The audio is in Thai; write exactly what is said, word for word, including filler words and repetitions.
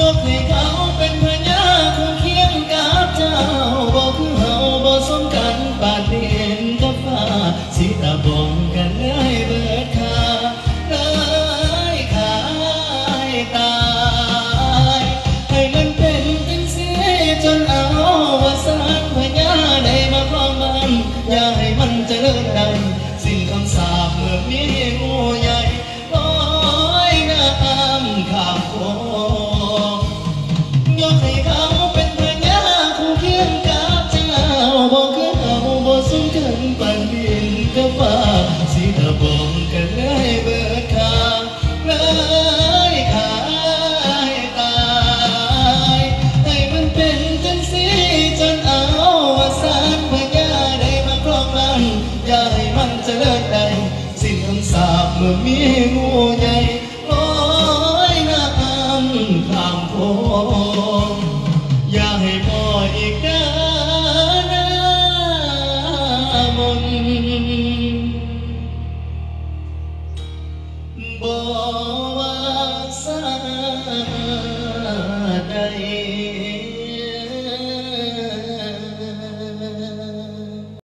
ยกให้เขาเป็นพญาคู่เคียงกับเจ้าบ่คือเฮาบ่สมกันปานเด่นกับฟ้าสิตาบองกันเลยเบิดค่าเลยขายตายให้มันเป็นจังสิจนเอาว่าสานพญาได้มาครองมันอย่าให้มันเจริญดังสิ้นคำสาปเมื่อมีงูใหญ่ลอยน้ำข้ามโขงยกให้เขาเป็นพญาคู่เคียงกับเจ้าบ่คือเฮาบ่สูงกันปานดินกับฟ้าสิตะบองกันเลยเบิดค่าเลยขายตายให้มันเป็นจังสิจนเอาว่าสานพญาได้มาครองมันอย่าให้มันเจริญได้สิ้นคำสาปเมื่อมีงูใหญ่ลอยน้ำข้ามโขงอย่าให้พ่ออีกนะนะมนบ่ว่าสาใด